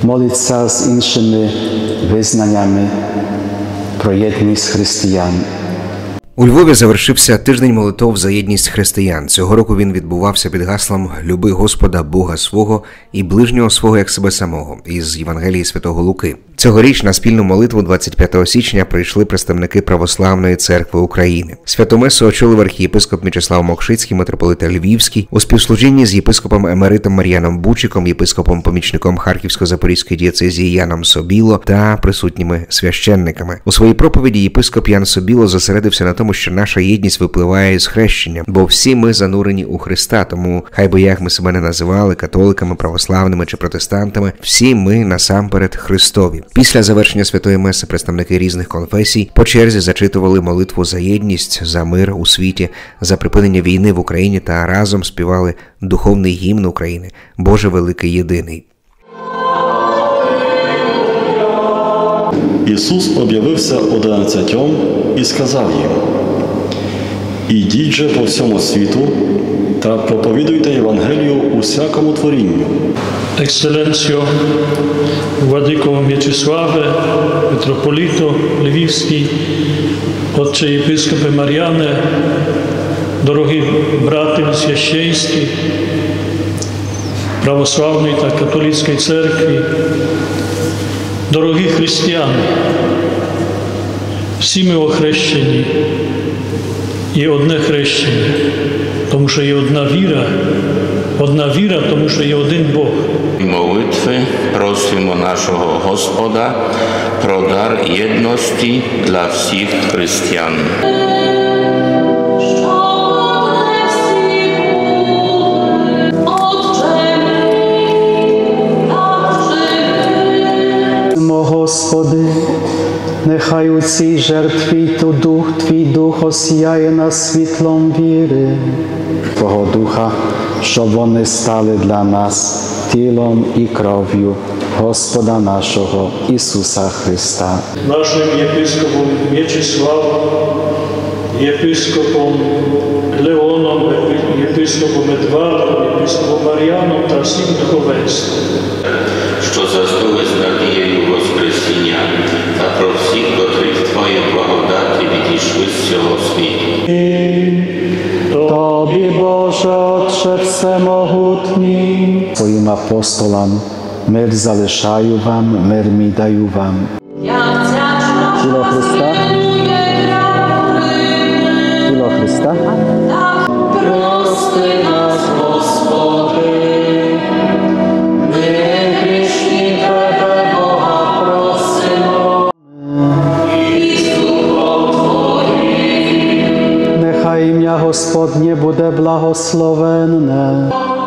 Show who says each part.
Speaker 1: молиться з іншими визнаннями про єдність християн.
Speaker 2: У Львові завершився тиждень молитов за єдність християн. Цього року він відбувався під гаслом «Люби Господа, Бога свого і ближнього свого, як себе самого» із Євангелії Святого Луки. Цьогоріч на спільну молитву 25 січня прийшли представники Православної Церкви України. Святу месу очолив архієпископ Мічеслав Мокшицький, митрополит Львівський, у співслужінні з єпископом емеритом Мар'яном Бучиком, єпископом-помічником Харківсько-Запорізької дієцезії Яном Собіло та присутніми священниками. У своїй проповіді єпископ Ян Собіло зосередився на тому, що наша єдність випливає із хрещення, бо всі ми занурені у Христа, тому хай би як ми себе не називали католиками, православними чи протестантами, всі ми насамперед Христові. Після завершення Святої Меси представники різних конфесій по черзі зачитували молитву за єдність, за мир у світі, за припинення війни в Україні та разом співали духовний гімн України «Боже великий єдиний».
Speaker 3: Ісус об'явився 11 і сказав їм: «Ідіть же по всьому світу та проповідуйте Євангелію усякому творінню».
Speaker 4: Ekscelencjo, Władyko Mieczysławie, Metropolito Lwівський, Отче єпископе Мар'яне, дорогі брати в священстві Православної та Католицької церкви, дорогі християни, всі ми охрещені, є одне хрещення, тому що є одна віра, тому що є один Бог.
Speaker 5: Молитви просимо нашого Господа про дар єдності для всіх християн.
Speaker 1: Господи, нехай у цій жертві Твій Дух осяє нас світлом віри, Твого Духа, щоб вони стали для нас тілом і кров'ю Господа нашого Ісуса Христа.
Speaker 4: Нашим єпископом Мічеславом, єпископом Леоном, єпископом Едвардом, єпископом Мар'яном та всім духовенством,
Speaker 5: що застулись надією Воскресіння, та про всіх, котрих Твої благодаті відійшли з цього світу.
Speaker 1: Тобі, Боже, Отче всемогутній, Твоїм апостолам мир залишаю вам, мир мій даю вам. Тіло Христа. Тіло Христа. Прости нас, Господи, ми грішні Тебе, Бога, просимо. Нехай ім'я Господнє буде благословенне.